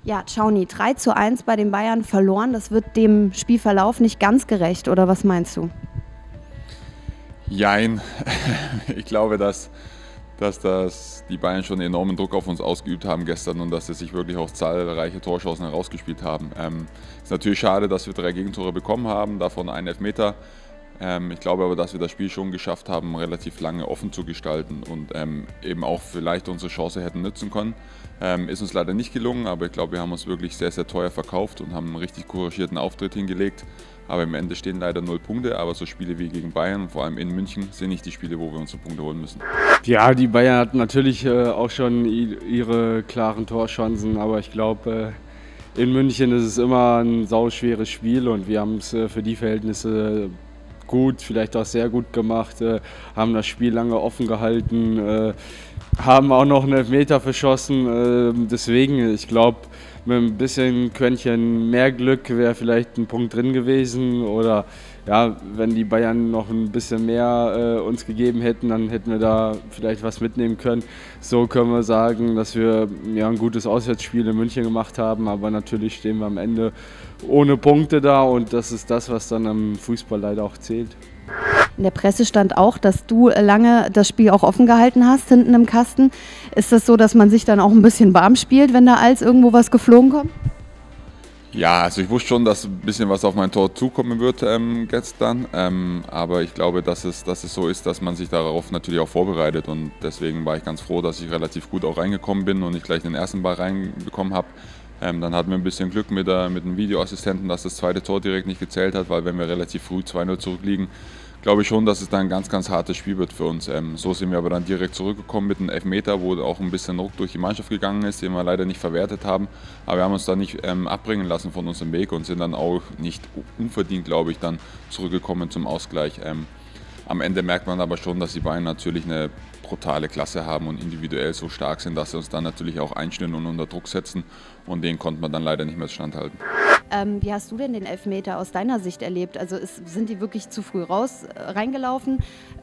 Ja, Tschauny, 3:1 bei den Bayern verloren. Das wird dem Spielverlauf nicht ganz gerecht, oder was meinst du? Jein. Ich glaube, dass die Bayern schon enormen Druck auf uns ausgeübt haben gestern und dass sie sich wirklich auch zahlreiche Torchancen herausgespielt haben. Ist natürlich schade, dass wir 3 Gegentore bekommen haben, davon einen Elfmeter. Ich glaube aber, dass wir das Spiel schon geschafft haben, relativ lange offen zu gestalten und eben auch vielleicht unsere Chance hätten nutzen können. Ist uns leider nicht gelungen, aber ich glaube, wir haben uns wirklich sehr, sehr teuer verkauft und haben einen richtig couragierten Auftritt hingelegt. Aber im Ende stehen leider 0 Punkte, aber so Spiele wie gegen Bayern, vor allem in München, sind nicht die Spiele, wo wir unsere Punkte holen müssen. Ja, die Bayern hatten natürlich auch schon ihre klaren Torchancen, aber ich glaube, in München ist es immer ein sauschweres Spiel und wir haben es für die Verhältnisse gut, vielleicht auch sehr gut gemacht, haben das Spiel lange offen gehalten, haben auch noch einen Elfmeter verschossen. Deswegen, ich glaube, mit ein bisschen Quäntchen mehr Glück wäre vielleicht ein Punkt drin gewesen. Oder ja, wenn die Bayern noch ein bisschen mehr uns gegeben hätten, dann hätten wir da vielleicht was mitnehmen können. So können wir sagen, dass wir ja, ein gutes Auswärtsspiel in München gemacht haben, aber natürlich stehen wir am Ende ohne Punkte da und das ist das, was dann am Fußball leider auch zählt. In der Presse stand auch, dass du lange das Spiel auch offen gehalten hast, hinten im Kasten. Ist das so, dass man sich dann auch ein bisschen warm spielt, wenn da als irgendwo was geflogen kommt? Ja, also ich wusste schon, dass ein bisschen was auf mein Tor zukommen wird gestern, aber ich glaube, dass es so ist, dass man sich darauf natürlich auch vorbereitet und deswegen war ich ganz froh, dass ich relativ gut auch reingekommen bin und nicht gleich den ersten Ball reinbekommen habe. Dann hatten wir ein bisschen Glück mit dem Videoassistenten, dass das zweite Tor direkt nicht gezählt hat, weil wenn wir relativ früh 2:0 zurückliegen, glaube ich schon, dass es dann ein ganz, ganz hartes Spiel wird für uns. So sind wir aber dann direkt zurückgekommen mit einem Elfmeter, wo auch ein bisschen Druck durch die Mannschaft gegangen ist, den wir leider nicht verwertet haben. Aber wir haben uns da nicht abbringen lassen von unserem Weg und sind dann auch nicht unverdient, glaube ich, dann zurückgekommen zum Ausgleich. Am Ende merkt man aber schon, dass die Bayern natürlich eine brutale Klasse haben und individuell so stark sind, dass sie uns dann natürlich auch einstellen und unter Druck setzen. Und den konnte man dann leider nicht mehr standhalten. Wie hast du denn den Elfmeter aus deiner Sicht erlebt? Also sind die wirklich zu früh reingelaufen?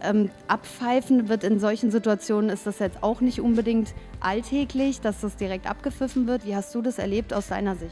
Abpfeifen wird in solchen Situationen, ist das jetzt auch nicht unbedingt alltäglich, dass das direkt abgepfiffen wird. Wie hast du das erlebt aus deiner Sicht?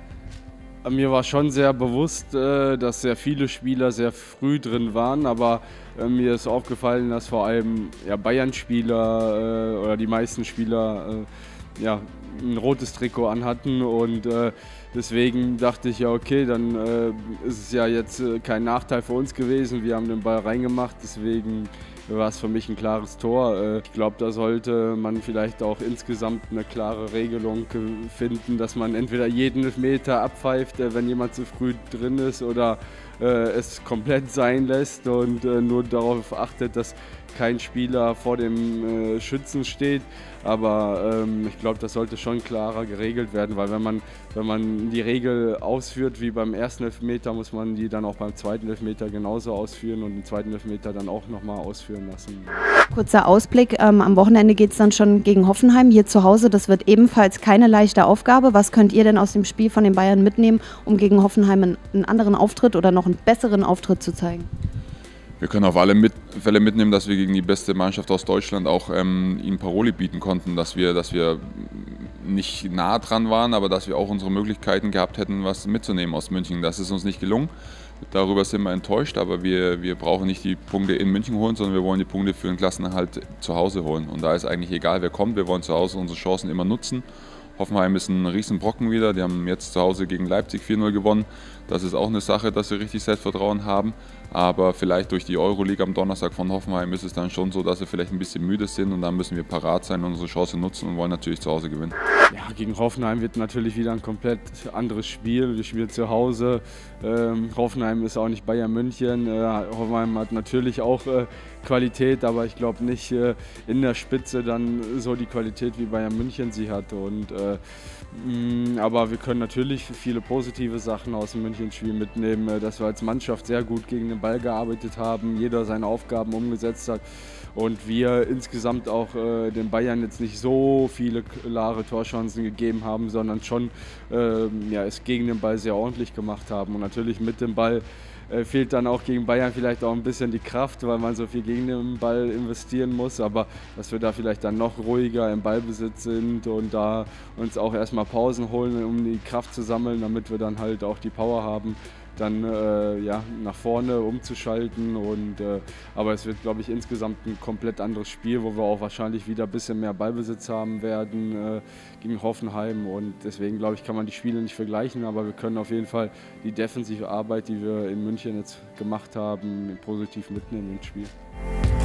Mir war schon sehr bewusst, dass sehr viele Spieler sehr früh drin waren, aber mir ist aufgefallen, dass vor allem ja, Bayern-Spieler oder die meisten Spieler ja, ein rotes Trikot anhatten und deswegen dachte ich, ja okay, dann ist es ja jetzt kein Nachteil für uns gewesen, wir haben den Ball reingemacht, deswegen war es für mich ein klares Tor. Ich glaube, da sollte man vielleicht auch insgesamt eine klare Regelung finden, dass man entweder jeden Elfmeter abpfeift, wenn jemand zu früh drin ist, oder es komplett sein lässt und nur darauf achtet, dass kein Spieler vor dem Schützen steht. Aber ich glaube, das sollte schon klarer geregelt werden, weil wenn man die Regel ausführt wie beim ersten Elfmeter, muss man die dann auch beim zweiten Elfmeter genauso ausführen und den zweiten Elfmeter dann auch nochmal ausführen lassen. Kurzer Ausblick, am Wochenende geht es dann schon gegen Hoffenheim hier zu Hause. Das wird ebenfalls keine leichte Aufgabe. Was könnt ihr denn aus dem Spiel von den Bayern mitnehmen, um gegen Hoffenheim einen anderen Auftritt oder noch einen besseren Auftritt zu zeigen? Wir können auf alle Fälle mitnehmen, dass wir gegen die beste Mannschaft aus Deutschland auch ihnen Paroli bieten konnten, dass wir nicht nah dran waren, aber dass wir auch unsere Möglichkeiten gehabt hätten, was mitzunehmen aus München. Das ist uns nicht gelungen. Darüber sind wir enttäuscht, aber wir brauchen nicht die Punkte in München holen, sondern wir wollen die Punkte für den Klassenerhalt zu Hause holen. Und da ist eigentlich egal, wer kommt, wir wollen zu Hause unsere Chancen immer nutzen. Hoffenheim ist ein Riesenbrocken wieder, die haben jetzt zu Hause gegen Leipzig 4:0 gewonnen. Das ist auch eine Sache, dass sie richtig Selbstvertrauen haben. Aber vielleicht durch die Euroleague am Donnerstag von Hoffenheim ist es dann schon so, dass sie vielleicht ein bisschen müde sind und dann müssen wir parat sein und unsere Chance nutzen und wollen natürlich zu Hause gewinnen. Ja, gegen Hoffenheim wird natürlich wieder ein komplett anderes Spiel. Wir spielen zu Hause. Hoffenheim ist auch nicht Bayern München. Hoffenheim hat natürlich auch Qualität, aber ich glaube nicht in der Spitze dann so die Qualität wie Bayern München sie hat. Aber wir können natürlich viele positive Sachen aus dem München-Spiel mitnehmen, dass wir als Mannschaft sehr gut gegen den Ball gearbeitet haben, jeder seine Aufgaben umgesetzt hat und wir insgesamt auch den Bayern jetzt nicht so viele klare Torchancen gegeben haben, sondern schon es gegen den Ball sehr ordentlich gemacht haben und natürlich mit dem Ball fehlt dann auch gegen Bayern vielleicht auch ein bisschen die Kraft, weil man so viel gegen den Ball investieren muss. Aber dass wir da vielleicht dann noch ruhiger im Ballbesitz sind und da uns auch erstmal Pausen holen, um die Kraft zu sammeln, damit wir dann halt auch die Power haben, dann nach vorne umzuschalten. Aber es wird, glaube ich, insgesamt ein komplett anderes Spiel, wo wir auch wahrscheinlich wieder ein bisschen mehr Ballbesitz haben werden gegen Hoffenheim. Und deswegen, glaube ich, kann man die Spiele nicht vergleichen, aber wir können auf jeden Fall die defensive Arbeit, die wir in München jetzt gemacht haben, positiv mitnehmen ins Spiel.